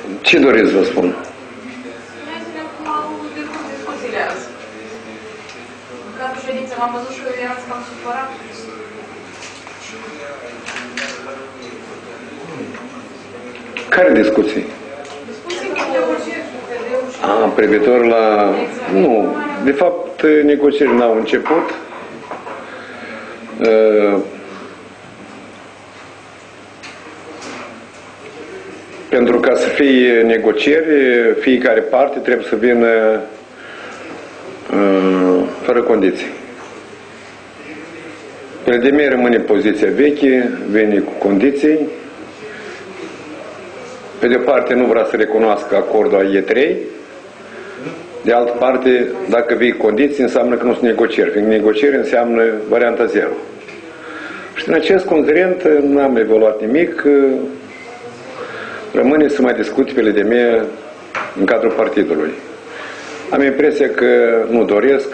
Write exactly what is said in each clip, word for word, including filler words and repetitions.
Ce doriți să vă spun? Spuneți-ne cum au decurs discuțiile azi. În cadrul ședinței m-am văzut și eu erați cam supărat. Care discuții? Discuții cu negocieri cu P D-ul și... A, privitor la... Nu. De fapt, negocierile n-au început. Uh, pentru ca să fie negocieri, fiecare parte trebuie să vină uh, fără condiții. Pe de mie rămâne poziția veche, vine cu condiții. Pe de o parte nu vrea să recunoască acordul A E trei, de altă parte, dacă vii condiții, înseamnă că nu sunt negocieri, fiindcă negocieri înseamnă varianta zero. Și în acest considerent n-am evaluat nimic, rămâne să mai discut pe de mie în cadrul partidului. Am impresia că nu doresc,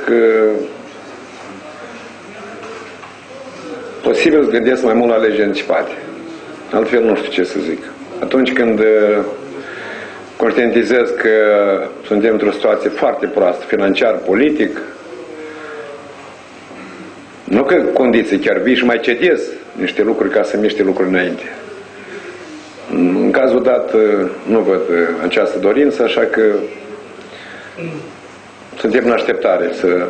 posibil să gândesc mai mult la legi anticipate. Altfel nu știu ce să zic. Atunci când conștientizez că suntem într-o situație foarte proastă, financiar, politic, nu că condiții, chiar vii și mai cedez niște lucruri ca să miște lucruri înainte. În cazul dat nu văd această dorință, așa că suntem în așteptare să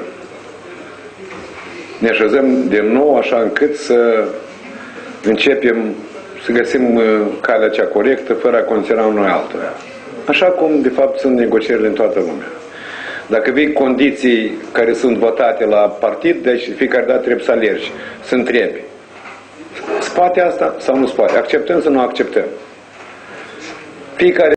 ne așezăm din nou așa încât să începem să găsim calea cea corectă fără a condiționa unul altul. Așa cum, de fapt, sunt negocierile în toată lumea. Dacă vii condiții care sunt votate la partid, deci fiecare dată trebuie să alergi, să întrebi. Spate asta sau nu spate? Acceptăm sau nu acceptăm? Fiecare